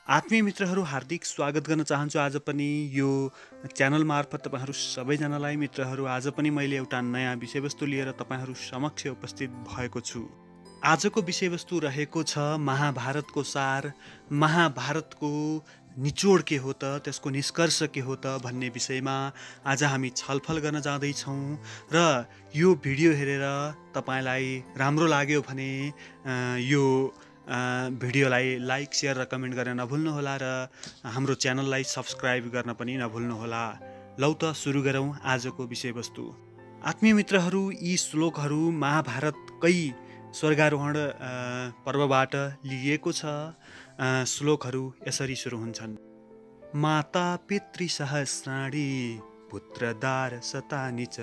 आत्मीय मित्रहरू हार्दिक स्वागत गर्न चाहन्छु। आज पनि यो च्यानल मार्फत तपाईहरू सबैजनालाई मित्रहरू आज पनि मैले एउटा नयाँ विषयवस्तु लिएर तपाईहरू समक्ष उपस्थित भएको छु। आजको विषयवस्तु रहेको छ महाभारतको सार, महाभारतको निचोड के हो त, त्यसको निष्कर्ष के हो त भन्ने विषयमा आज हामी छलफल गर्न जाँदैछौँ। र यो भिडियो हेरेर तपाईलाई राम्रो लाग्यो भने यो भिडियोलाई लाइक, सेयर र कमेन्ट गर्न नभुल्नुहोला र हाम्रो च्यानललाई सब्स्क्राइब गर्न पनि नभुल्नुहोला। लौ त सुरु गरौँ आजको विषयवस्तु। आत्मीय मित्रहरू, यी श्लोकहरू महाभारतकै स्वर्गारोहण पर्वबाट लिइएको छ। श्लोकहरू यसरी सुरु हुन्छन्। माता पितृ सहस्राणि पुत्रदार शतानि च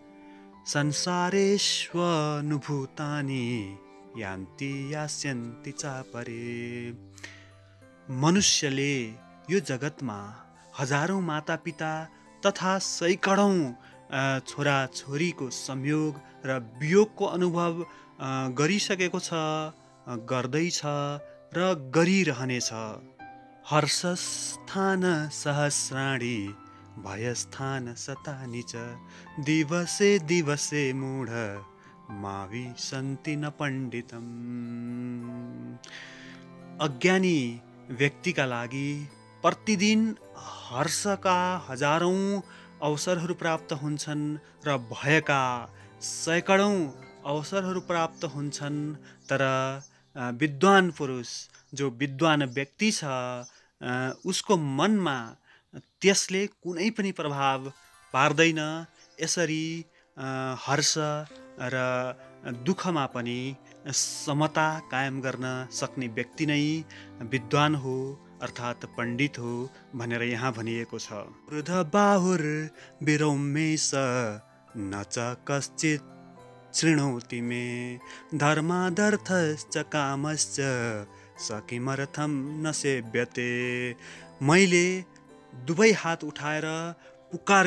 संसारेष्वनुभूतानि यान्ति यास्यन्ति चापरे। मनुष्यले यो जगतमा हजारौं मातापिता तथा सैकडौं छोराछोरीको संयोग र वियोगको अनुभव गरिसकेको छ, गर्दैछ र गरिरहनेछ। हर्षस्थान सहस्राणि भयस्थान शतानि च दिवसे दिवसे मूढ मावि सन्ति न पण्डितम्। अज्ञानी व्यक्तिका लागि प्रतिदिन हर्षका हजारौं अवसरहरू प्राप्त हुन्छन् र भयका सैकडौं अवसरहरू प्राप्त हुन्छन्। तर विद्वान पुरुष, जो विद्वान व्यक्ति छ, उसको मनमा त्यसले कुनै पनि प्रभाव पार्दैन। यसरी हर्ष र दुःखमा पनि समता कायम गर्न सक्ने व्यक्ति नै विद्वान हो, अर्थात् पण्डित हो भनेर यहाँ भनिएको छ। वृद्ध बाहुर विरौमेश न च कश्चित् शृणोति मे धर्मादर्थश्च कामश्च स किमर्थं न सेव्यते। मैले दुवै हात उठाएर पुकार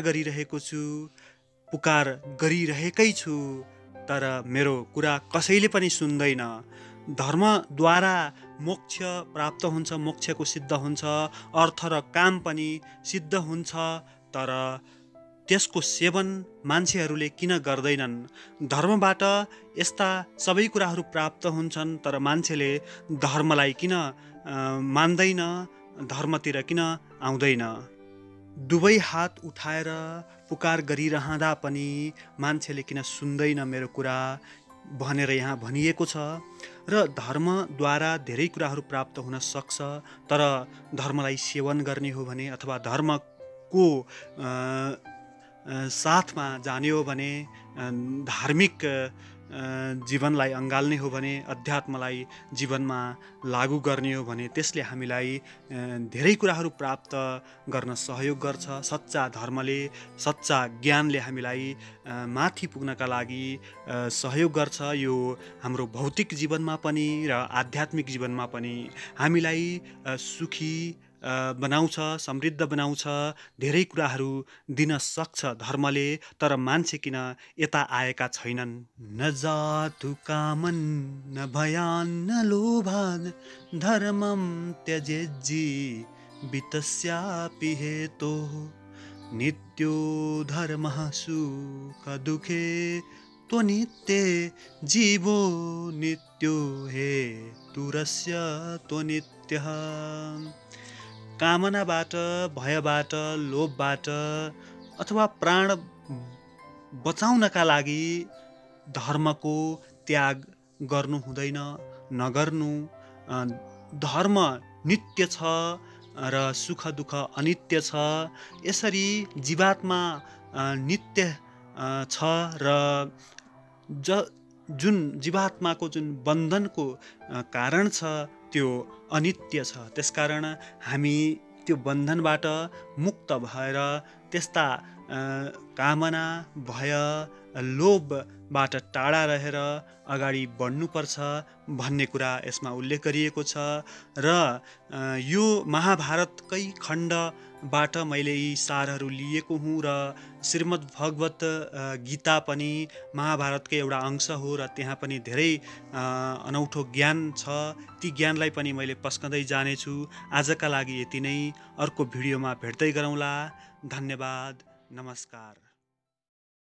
गरिरहेकै छु, तर मेरो कुरा कसैले पनि सुन्दैन। धर्मद्वारा मोक्ष प्राप्त हुन्छ, मोक्षको सिद्ध हुन्छ, अर्थ र काम पनि सिद्ध हुन्छ, तर त्यसको सेवन मान्छेहरूले किन गर्दैनन्? धर्मबाट यस्ता सबै कुराहरू प्राप्त हुन्छन्, तर मान्छेले धर्मलाई किन मान्दैन, धर्मतिर किन आउँदैन? दुवै हात उठाएर पुकार गरिरहँदा पनि मान्छेले किन सुन्दैन मेरो कुरा भनेर यहाँ भनिएको छ। र धर्मद्वारा धेरै कुराहरू प्राप्त हुन सक्छ, तर धर्मलाई सेवन गर्ने हो भने अथवा धर्मको साथमा जाने हो भने, धार्मिक जीवनलाई अँगाल्ने हो भने, अध्यात्मलाई जीवनमा लागू गर्ने हो भने त्यसले हामीलाई धेरै कुराहरू प्राप्त गर्न सहयोग गर्छ। सच्चा धर्मले, सच्चा ज्ञानले हामीलाई माथि पुग्नका लागि सहयोग गर्छ। यो हाम्रो भौतिक जीवनमा पनि र आध्यात्मिक जीवनमा पनि हामीलाई सुखी बनाउँछ, समृद्ध बनाउँछ, धेरै कुराहरू दिन सक्छ धर्मले। तर मान्छे किन यता आएका छैनन्? न जातु कामन न भयान न लोभान धर्मम त्यजेज्जी वितस्यापि हेतोः नित्यो धर्मः सुख दुःखे त्वनित्ये जीवो नित्यो हेतुरस्य त्वनित्यः। कामनाबाट, भयबाट, लोभबाट अथवा प्राण बचाउनका लागि धर्मको त्याग गर्नु हुँदैन, नगर्नु। धर्म नित्य छ र सुख दुःख अनित्य छ। यसरी जीवात्मा नित्य छ र जुन जीवात्माको जुन बन्धनको कारण छ त्यो अनित्य छ। त्यसकारण हामी त्यो बन्धनबाट मुक्त भएर त्यस्ता कामना, भय, लोभबाट टाढा रहेर अगाडि बढ्नुपर्छ भन्ने कुरा यसमा उल्लेख गरिएको छ। र यो महाभारतकै खण्डबाट मैले यी सारहरू लिएको हुँ र श्रीमद् भगवत गीता पनि महाभारतकै एउटा अंश हो र त्यहाँ पनि धेरै अनौठो ज्ञान छ। ती ज्ञानलाई पनि मैले पस्कँदै जानेछु। आजका लागि यति नै। अर्को भिडियोमा भेट्दै गरौँला। धन्यवाद। नमस्कार।